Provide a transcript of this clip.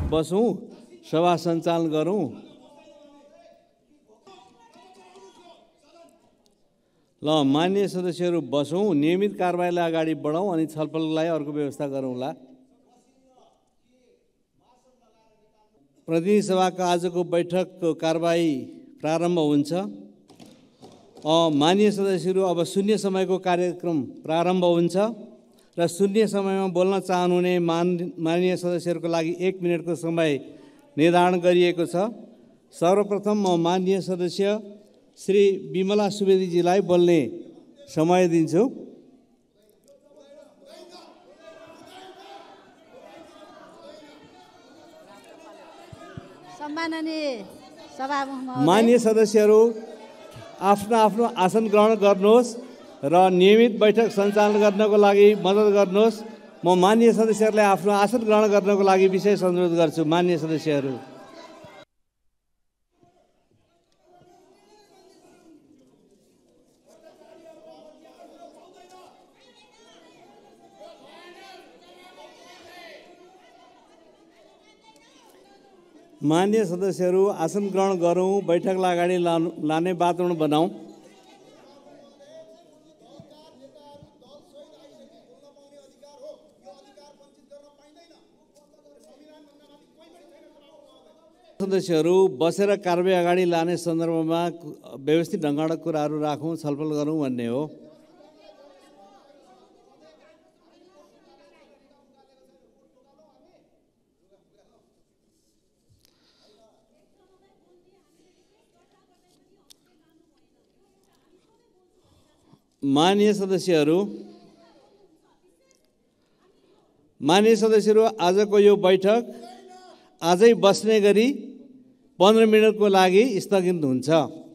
बसौँ, सभा सञ्चालन गरौँ। ल माननीय सदस्यहरू बसौँ, नियमित कारबाहीलाई अगाडि बढाउँ अनि छलफललाई अर्को व्यवस्था गरौँला। प्रतिनिधि सभाको आजको बैठकको कारबाही प्रारम्भ हुन्छ। माननीय सदस्यहरू अब शून्य समयको कार्यक्रम प्रारम्भ हुन्छ र शून्य समयमा बोल्न चाहनुहुने माननीय सदस्यहरूको लागि 1 मिनेटको समय निर्धारण गरिएको छ। सर्वप्रथम म माननीय सदस्य श्री विमला सुवेदीजीलाई बोल्ने समय दिन्छु। माननीय सदस्यहरू आफ्नो आफ्नो आसन ग्रहण गर्नुहोस् र नियमित बैठक सञ्चालन गर्नको लागि मद्दत गर्नुहोस्। म माननीय सदस्यहरूलाई आफ्नो आसन ग्रहण गर्नको लागि विशेष अनुरोध गर्छु। माननीय सदस्यहरू माननीय सदस्यहरू आसन ग्रहण गरौँ, बैठकलाई अगाडि लाने वातावरण बनाऊँ। सदस्यहरू बसेर कारबाही अगाडि लाने सन्दर्भमा व्यवस्थित ढङ्गबाट कुराहरू राखौँ, छलफल गरौँ भन्ने हो। माननीय सदस्यहरू आजको यो बैठक आजै बस्ने गरी 15 मिनटको लागि स्थगित हुन्छ।